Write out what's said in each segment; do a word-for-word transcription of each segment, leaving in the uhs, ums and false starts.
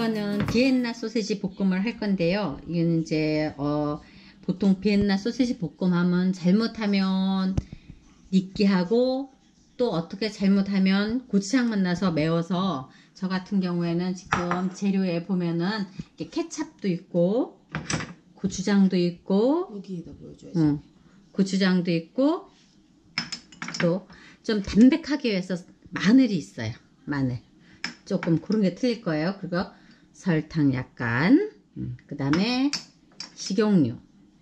이거는 비엔나 소세지 볶음을 할 건데요. 이거는 이제 어 보통 비엔나 소세지 볶음 하면 잘못하면 느끼하고 또 어떻게 잘못하면 고추장 만나서 매워서 저 같은 경우에는 지금 재료에 보면은 이렇게 케찹도 있고 고추장도 있고 여기에다 보여줘야지. 응, 고추장도 있고 또 좀 담백하게 위해서 마늘이 있어요. 마늘 조금 그런 게 틀릴 거예요. 그리고 설탕 약간, 음, 그 다음에 식용유,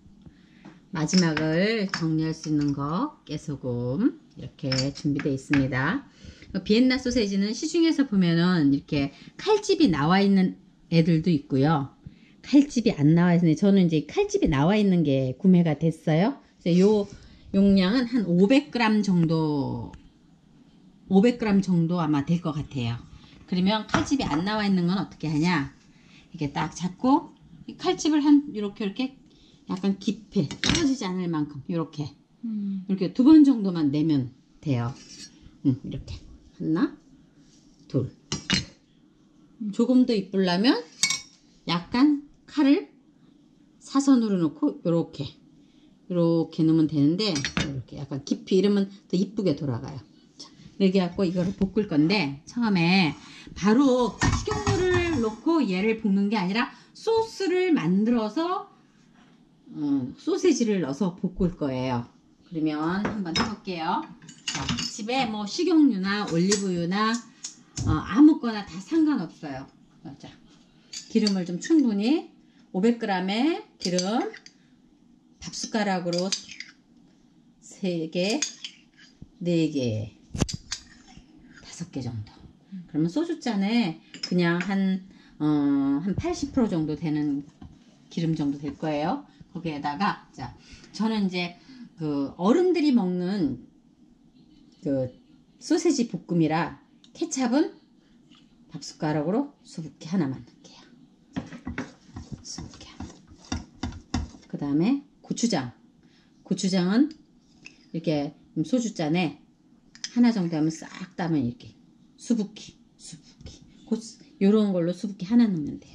마지막을 정리할 수 있는 거 깨소금 이렇게 준비되어 있습니다. 비엔나 소세지는 시중에서 보면은 이렇게 칼집이 나와 있는 애들도 있고요. 칼집이 안 나와 있는데 저는 이제 칼집이 나와 있는 게 구매가 됐어요. 그래서 요 용량은 한 오백 그램 정도, 오백 그램 정도 아마 될 것 같아요. 그러면 칼집이 안 나와 있는 건 어떻게 하냐? 이렇게 딱 잡고 이 칼집을 한 이렇게 이렇게 약간 깊이 떨어지지 않을 만큼 이렇게 음. 이렇게 두 번 정도만 내면 돼요. 음, 이렇게 하나, 둘. 조금 더 이쁘려면 약간 칼을 사선으로 놓고 이렇게 이렇게 넣으면 되는데 이렇게 약간 깊이 이러면 더 이쁘게 돌아가요. 자, 이렇게 갖고 이거를 볶을 건데 처음에 바로 식용유를 넣고 얘를 볶는 게 아니라 소스를 만들어서 음, 소세지를 넣어서 볶을 거예요. 그러면 한번 해볼게요. 자, 집에 뭐 식용유나 올리브유나 어, 아무거나 다 상관없어요. 자, 기름을 좀 충분히 오백 그램의 기름 밥숟가락으로 세 개, 네 개, 다섯 개 정도. 그러면 소주잔에 그냥 한, 어, 한 팔십 퍼센트 정도 되는 기름 정도 될 거예요. 거기에다가, 자, 저는 이제 그 어른들이 먹는 그 소세지 볶음이라 케찹은 밥숟가락으로 수북히 하나만 넣을게요. 수북히 하나. 그 다음에 고추장. 고추장은 이렇게 소주잔에 하나 정도 하면 싹 따면 이렇게 수북히, 수북히. 요런 걸로 수북히 하나 넣으면 돼요.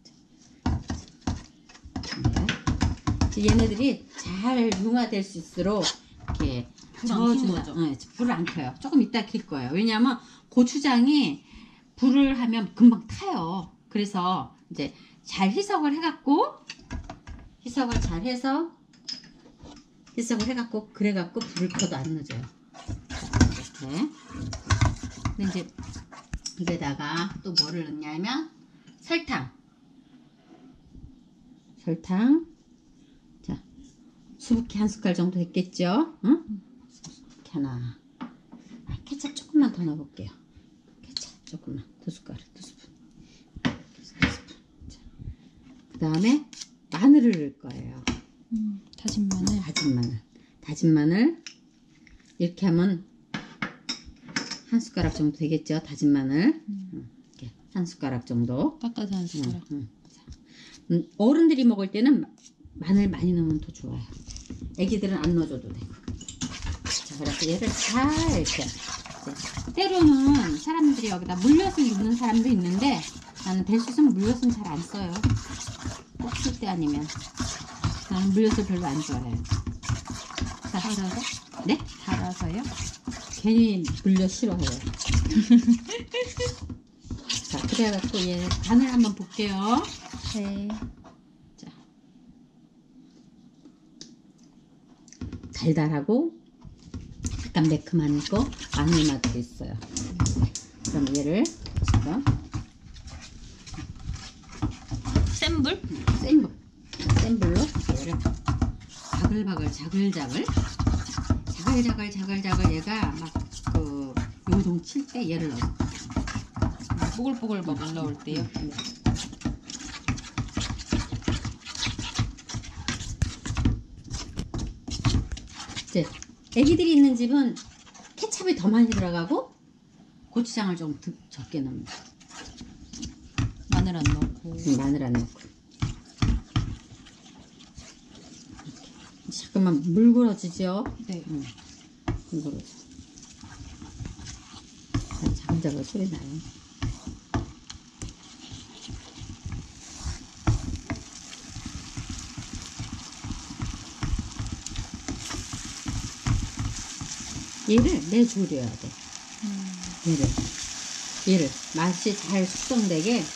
네. 얘네들이 잘 융화될 수 있도록 이렇게 저어주는, 네, 불을 안 켜요. 조금 이따 킬 거예요. 왜냐하면 고추장이 불을 하면 금방 타요. 그래서 이제 잘 희석을 해갖고 희석을 잘 해서 희석을 해갖고 그래갖고 불을 켜도 안 늦어요. 이렇게. 근데 이제 여기다가 또 뭐를 넣냐면 설탕. 설탕. 자, 수북히 한 숟갈 정도 됐겠죠? 응? 수북히 하나. 아, 케첩 조금만 더 넣어볼게요. 케첩 조금만. 두 숟가락, 두 스푼. 두 스푼. 자, 그 다음에 마늘을 넣을 거예요. 음, 다진 마늘. 다진 마늘. 다진 마늘. 이렇게 하면 한 숟가락 정도 되겠죠? 다진 마늘. 음. 이렇게 한 숟가락 정도. 깎아서 한 숟가락. 음, 음. 음, 어른들이 먹을 때는 마늘 많이 넣으면 더 좋아요. 애기들은 안 넣어줘도 되고. 자, 그래서 얘를 잘 이렇게. 이제 때로는 사람들이 여기다 물엿을 넣는 사람도 있는데 나는 될 수 있으면 물엿은 잘 안 써요. 꼭 쓸 때 아니면. 나는 물엿을 별로 안 좋아해요. 자, 달아서? 네? 달아서요? 괜히 물엿 싫어해요. 자, 그래갖고 얘 간을 한번 볼게요. 네. 자, 달달하고 약간 매콤한 거 마늘 맛도 있어요. 그럼 얘를 지금 센 불? 센 불, 센 불로 얘를 바글바글 자글자글 자글자글 자글자글 얘가 막 그 요동 칠 때 얘를 넣어. 뽀글뽀글 막 올라올 때요? 네. 이제 애기들이 있는 집은 케찹이 더 많이 들어가고 고추장을 좀 적게 넣습니다. 마늘 안 넣고. 응, 마늘 안 넣고. 이렇게. 잠깐만 물그러지죠? 네. 응. 물그러져. 자글자글 소리 나요. 얘를 내조려야 돼. 음. 얘를 얘를 맛이 잘 숙성되게.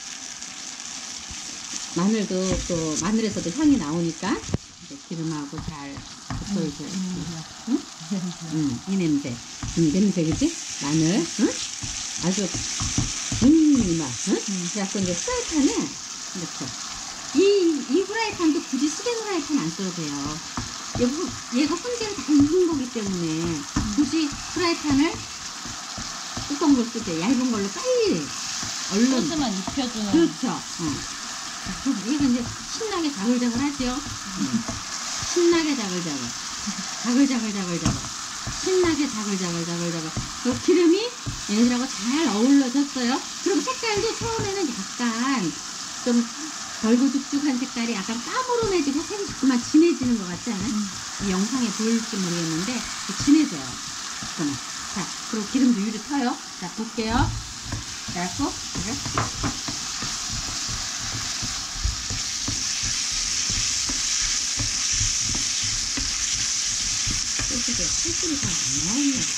마늘도 또 마늘에서도 향이 나오니까 이제 기름하고 잘 붙어줘야 돼. 응? 응, 이 냄새, 이 냄새 그지? 마늘, 응? 아주 음, 맛, 응? 그래서 이제 프라이팬에 이렇게 이, 이 프라이팬도 굳이 수제 프라이팬 안 써도 돼요. 얘가, 얘가 혼재를 다 익은 거기 때문에 굳이 프라이팬을 뚜껑 걸 쓰되 얇은 걸로 빨리 얼른 소스만 입혀주는. 그렇죠. 어. 얘가 이제 신나게 자글자글 하죠. 음. 신나게 자글자글. 자글자글자글자글. 신나게 자글자글자글자글. 그 기름이 얘들하고 잘 어울러졌어요. 그리고 색깔도 처음에는 약간 좀 덜고죽죽한 색깔이 약간 까무름해지고 색이 자꾸만 진해지는 것 같지 않아요? 음. 이 영상에 보일지 모르겠는데 진해져요. 잠깐만. 자, 그리고 기름도 유리 터요. 자, 볼게요. 그래갖고 이렇게. 소스에 칼집이 잘 안 나오는 거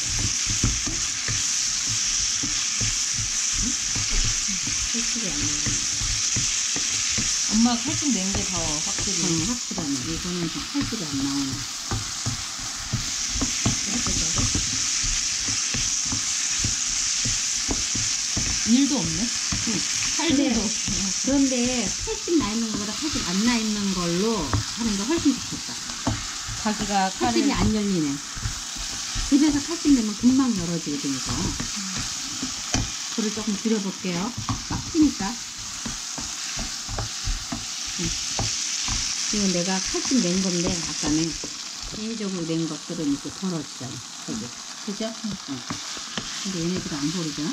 응? 칼집이 안 나오네. 엄마가 칼집 낸 게 더 확실히. 응, 확실하네. 이거는 좀 칼집이 안 나오네. 일도 없네. 응. 칼질도. 그런데 칼집 나 있는 거보다 칼집 안 나 있는 걸로 하는 게 훨씬 좋겠다. 자기가 칼집이 칼을. 안 열리네. 집에서 칼집 내면 금방 열어지거든요. 불을 조금 줄여볼게요. 막 튀니까. 응. 이건 내가 칼집 낸 건데, 아까는 개인적으로 낸 것들은 이렇게 벌어지잖아. 여기. 그죠? 응. 응. 근데 얘네들은 안 버리잖아?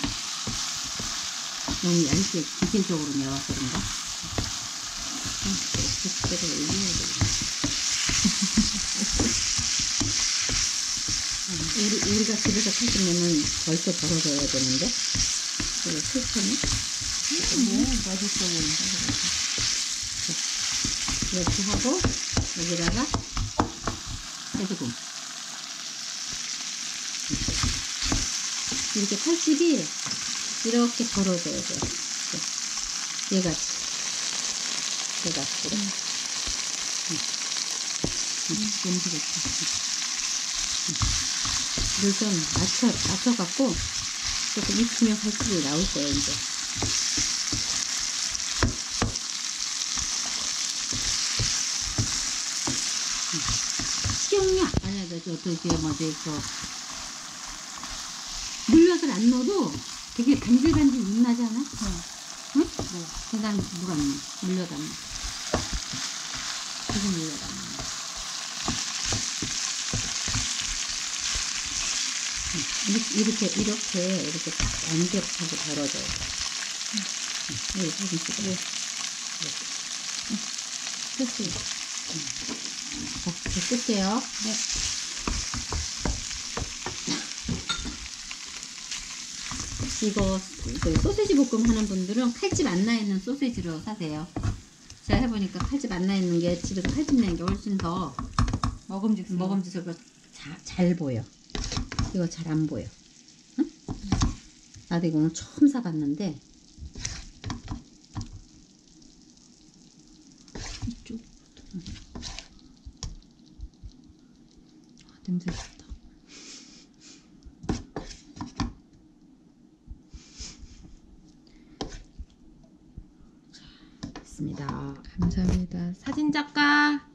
너무 얇게 기계적으로 내와서 그런가? 응. 이렇게 그대로 올려야 되겠네. 우리, 우리가 집에서 칼집 내면 벌써 벌어져야 되는데 이거 실패네. 뭐 맛있어 보인다. 이렇게 하고 여기다가 해소금. 이렇게 칼집이 이렇게 벌어져야 돼요. 얘가 얘가 이렇게. 응. 응. 냄새 좋다. 물 좀 맞춰, 맞춰갖고 조금 익히면 칼집이 나올 거예요, 이제. 식용유, 아니야, 저, 저, 저기, 뭐지, 저, 물엿을 안 넣어도 되게 간질간질 윤 나지 않아? 응? 응? 네. 근데 난 물 안 넣어. 물엿 안 넣어. 지금 물엿 안 넣어. 이렇게, 이렇게, 이렇게, 이렇게 딱 완벽하게 덜어져야 돼. 응. 여기 사진 찍어. 네. 이렇게. 됐어요. 응. 자, 이제 끌게요. 네. 이거, 그 소세지 볶음 하는 분들은 칼집 안 나 있는 소세지로 사세요. 제가 해보니까 칼집 안 나 있는 게 집에서 칼집 내는 게 훨씬 더 먹음직스러워. 먹음직스럽고 잘, 잘 보여. 이거 잘 안 보여. 응? 나도 이거 오늘 처음 사봤는데 이쪽. 응. 아, 냄새 좋다. 있습니다. 감사합니다. 사진 작가.